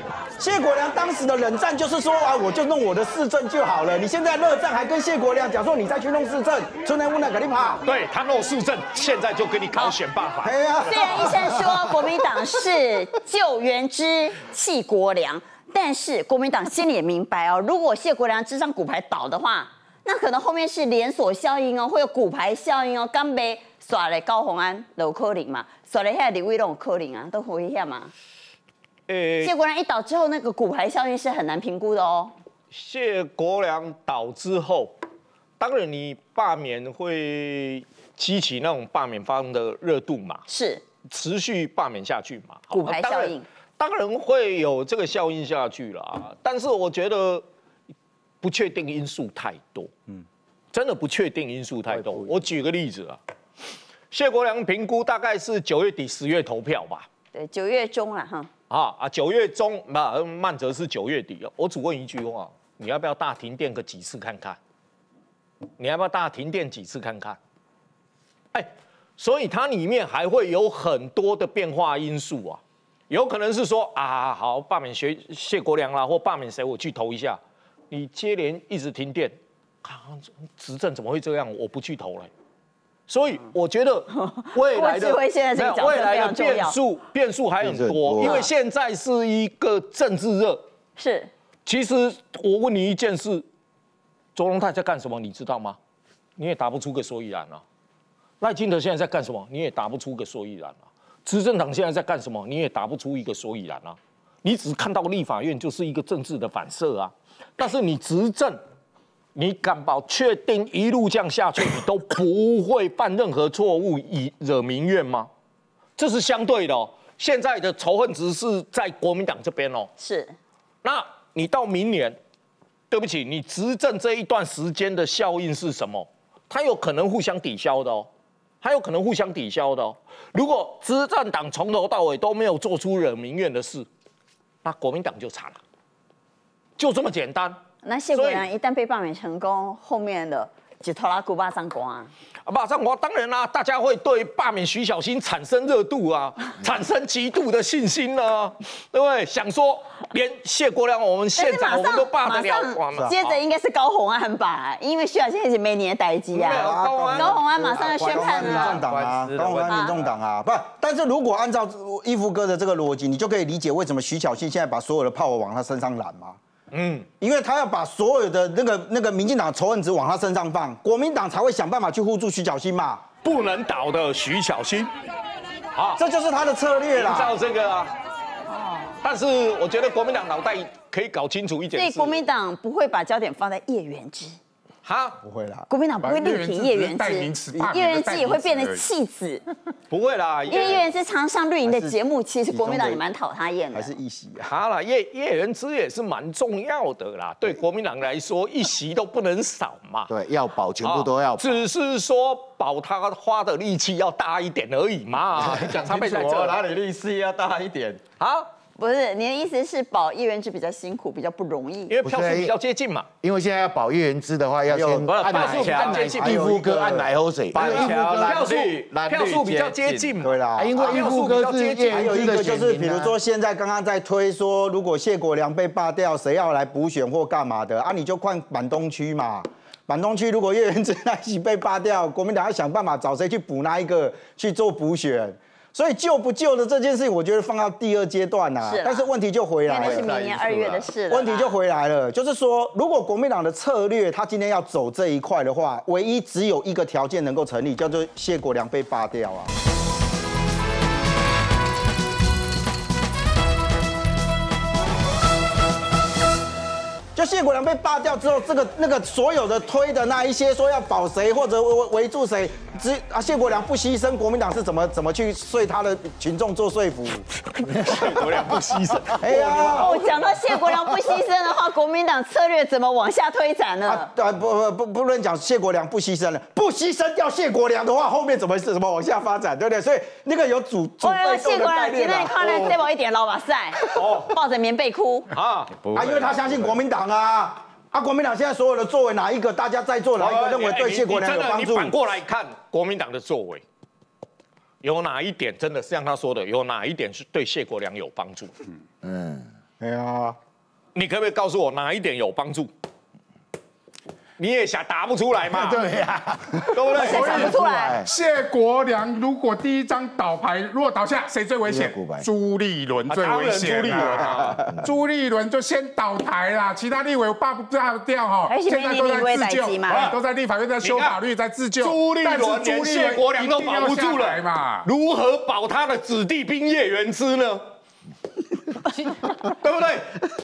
谢国良当时的冷战就是说啊，我就弄我的市政就好了。你现在热战还跟谢国良讲说，你再去弄市政，春来乌那给你跑。 对他弄市政，现在就给你考选办法。 哎呀， 虽然医生说国民党是救援之弃国良，但是国民党心里也明白哦，如果谢国良这张骨牌倒的话，那可能后面是连锁效应哦，会有骨牌效应哦。刚被耍了高虹安、刘科林嘛，耍了一下李威龙、科林啊，都回一下嘛。 呃， 谢国良一倒之后，那个骨牌效应是很难评估的哦。 谢国良倒之后，当然你罢免会激起那种罢免方的热度嘛， 是持续罢免下去嘛， 骨牌效应当然，当然会有这个效应下去啦。但是我觉得不确定因素太多，嗯，真的不确定因素太多。我举个例子啊，谢国良评估大概是九月底十月投票吧， 对，九月中了哈。 啊啊，九月中，那慢则是九月底。我只问一句话：你要不要大停电个几次看看？你要不要大停电几次看看？哎，所以它里面还会有很多的变化因素啊，有可能是说啊，好罢免谢谢国良啦，或罢免谁，我去投一下。你接连一直停电，啊，执政怎么会这样？我不去投了。所以我觉得未来的未来的变数变数还很多，因为现在是一个政治热。 是， 其实我问你一件事，卓荣泰在干什么？你知道吗？你也答不出个所以然啊。赖清德现在在干什么？你也答不出个所以然啊。执政党现在在干什么？你也答不出一个所以然啊。你只看到立法院就是一个政治的反射啊，但是你执政。你敢保确定一路这样下去，你都不会犯任何错误以惹民怨吗？这是相对的哦。现在的仇恨值是在国民党这边哦。 是。 那你到明年，对不起，你执政这一段时间的效应是什么？它有可能互相抵消的哦，它有可能互相抵消的哦。如果执政党从头到尾都没有做出惹民怨的事，那国民党就惨了，就这么简单。 那谢国良一旦被罢免成功，后面的就拖拉古巴上光啊！ 啊，马上我当然啦、啊，大家会对罢免徐小新产生热度啊，产生极度的信心啊，对不对？想说连谢国良我们县长我们都罢得了， 哇！接着应该是高虹安吧，因为徐小新是每年代机啊，高虹安马上要宣判了。民众党啊，高虹安民众党啊，不，但是如果按照义夫哥的这个逻辑，你就可以理解为什么徐小新现在把所有的炮往他身上揽嘛。嗯，因为他要把所有的那个那个民进党仇恨值往他身上放，国民党才会想办法去护住徐小新嘛。 不能倒的徐小新， 好，这就是他的策略啦。 照这个啊，哦，但是我觉得国民党脑袋可以搞清楚一点， 所以国民党不会把焦点放在叶元之。 哈， 不会啦， 国民党不会力挺叶元之，叶元之也会变成弃子， 不会啦， 因为叶元之常上绿营的节目，其实国民党也蛮讨他厌的， 还是一席啊？ 好啦，叶叶元之也是蛮重要的啦，对国民党来说，一席都不能少嘛。 对，要保全部都要保， 只是说保他花的力气要大一点而已嘛。 讲他被在这哪里力气要大一点？ 好。 不是，你的意思是保叶元之比较辛苦，比较不容易， 因为票数比较接近嘛。 因为现在要保叶元之的话，要先按票数比较接近， 义夫哥按奶后水， 票数票数比较接近嘛。 对啦， 因为义夫哥是叶还有一个就是，比如说现在刚刚在推说，如果谢国良被罢掉，谁要来补选或干嘛的啊？你就换板东区嘛。板东区如果叶元之那一席被罢掉，国民党要想办法找谁去补那一个去做补选。所以救不救的这件事情，我觉得放到第二阶段呐。但是问题就回来了， 那是明年二月的事了。 问题就回来了，就是说，如果国民党的策略他今天要走这一块的话，唯一只有一个条件能够成立，叫做谢国良被罢掉啊。就谢国良被罢掉之后，这个那个所有的推的那一些说要保谁或者围围住谁，只啊谢国良不牺牲，国民党是怎么怎么去说他的群众做说服？ 谢国良不牺牲， 哎呀， 哦，讲到谢国良不牺牲的话，国民党策略怎么往下推展呢？ 啊，不不不不论讲谢国良不牺牲了，不牺牲掉谢国良的话，后面怎么是怎么往下发展，对不对？所以那个有主主被动的概念啦。 今天看了这波一点老把赛，哦，抱着棉被哭啊啊，因为他相信国民党。啊！啊！国民党现在所有的作为，哪一个大家在座哪一个认为对谢国良有帮助？ 你反过来看国民党的作为，有哪一点真的是像他说的，有哪一点是对谢国良有帮助？ 嗯， 哎呀， 你可不可以告诉我哪一点有帮助？你也想答不出来嘛？ 对呀， 对不对？ 想不出来。 谢国良如果第一张倒牌如果倒下，谁最危险？朱立伦最危险。 朱立伦啊， 朱立伦就先倒台啦，其他立委罢不掉哈，现在都在自救，都在立法院在修法律，在自救。 朱立伦连谢国良都保不住了嘛， 如何保他的子弟兵叶元之呢？对不对？